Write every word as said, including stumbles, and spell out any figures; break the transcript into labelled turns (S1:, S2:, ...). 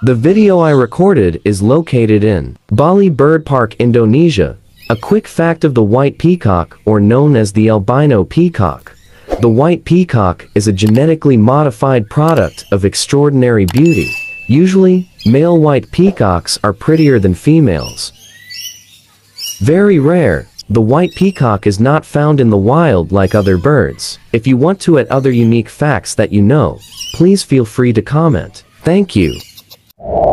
S1: The video I recorded is located in Bali Bird Park, Indonesia. A quick fact of the white peacock, or known as the albino peacock. The white peacock is a genetically modified product of extraordinary beauty. Usually, male white peacocks are prettier than females. Very rare, the white peacock is not found in the wild like other birds. If you want to add other unique facts that you know, please feel free to comment. Thank you.